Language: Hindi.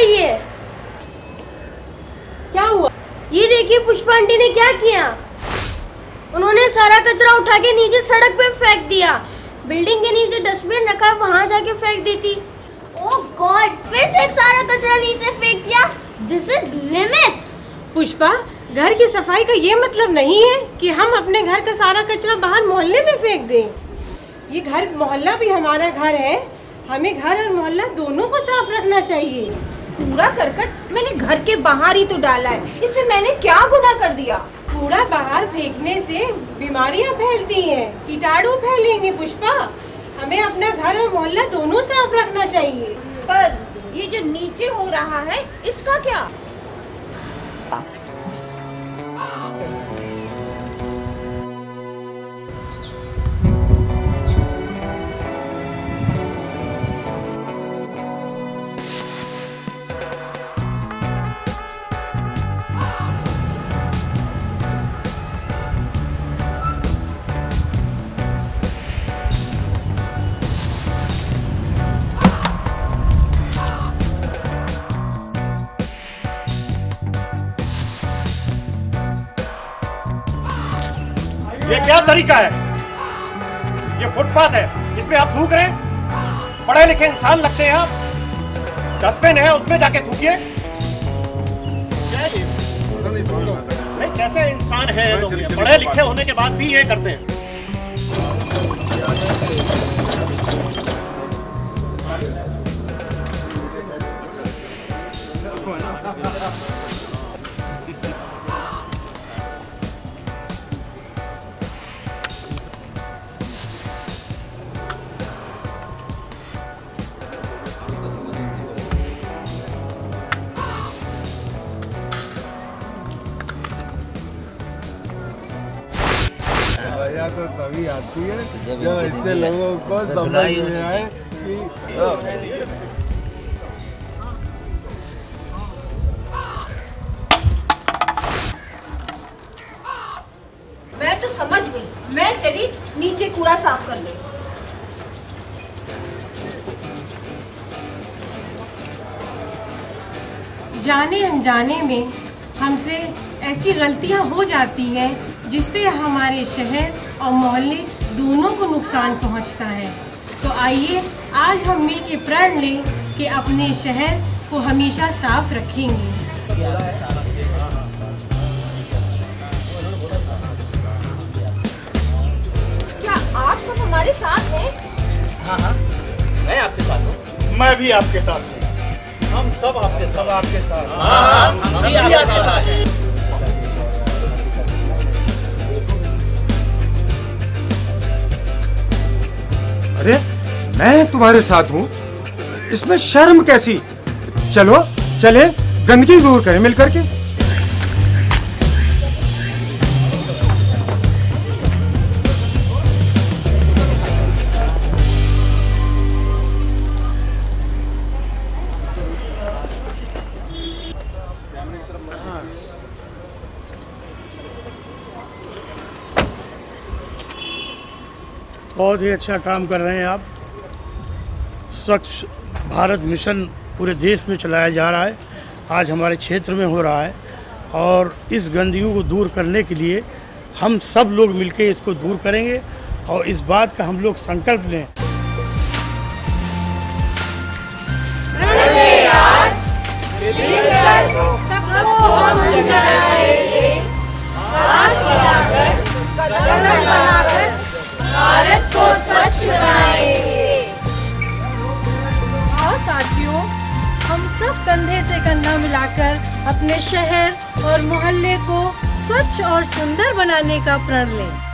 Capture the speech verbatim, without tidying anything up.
रही है? क्या हुआ? ये देखिए पुष्पा आंटी ने क्या किया। उन्होंने सारा कचरा उठा के नीचे सड़क पे फेंक दिया। बिल्डिंग के नीचे डस्टबिन रखा है, वहाँ जाके फेंक दी थी। ओह गॉड, फिर से एक सारा कचरा नीचे फेंक दिया। This is limits. पुष्पा, घर की सफाई का ये मतलब नहीं है कि हम अपने घर का सारा कचरा बाहर मोहल्ले में फेंक दें। ये घर मोहल्ला भी हमारा घर है, हमें घर और मोहल्ला दोनों को साफ रखना चाहिए। कूड़ा करकट मैंने घर के बाहर ही तो डाला है, इसमें मैंने क्या गुनाह कर दिया? कूड़ा बाहर फेंकने से बीमारियां फैलती हैं, कीटाणु फैलेंगे। पुष्पा, हमें अपना घर और मोहल्ला दोनों साफ रखना चाहिए। पर ये जो नीचे हो रहा है इसका क्या? ये क्या तरीका है? ये फुटपाथ है, इसमें आप थूक रहे हैं? पढ़े लिखे इंसान लगते हैं आप। डस्टबिन है, उसमें जाके थूकिए। नहीं, कैसे इंसान है लोग? पढ़े लिखे होने के बाद भी ये करते हैं। मजा तो तभी आती है जब इससे लोगों को समझ में आए कि मैं तो समझ गई, मैं चली नीचे कूड़ा साफ कर ले। जाने अनजाने में हमसे ऐसी गलतियां हो जाती हैं जिससे हमारे शहर और मोहल्ले दोनों को नुकसान पहुंचता है। तो आइए आज हम मिल के प्रण लें कि अपने शहर को हमेशा साफ रखेंगे। क्या आप सब हमारे साथ हैं? हाँ हाँ, मैं आपके साथ हूँ। मैं भी आपके साथ हूँ। हम सब आपके सब आपके साथ। हाँ, हम भी आपके साथ हैं। अरे मैं तुम्हारे साथ हूँ, इसमें शर्म कैसी? चलो चले गंदगी दूर करें मिलकर के। बहुत ही अच्छा काम कर रहे हैं आप। स्वच्छ भारत मिशन पूरे देश में चलाया जा रहा है, आज हमारे क्षेत्र में हो रहा है और इस गंदगी को दूर करने के लिए हम सब लोग मिलकर इसको दूर करेंगे और इस बात का हम लोग संकल्प लें। भारत को स्वच्छ बनाएंगे। आओ साथियों, हम सब कंधे से कंधा मिलाकर अपने शहर और मोहल्ले को स्वच्छ और सुंदर बनाने का प्रण लें।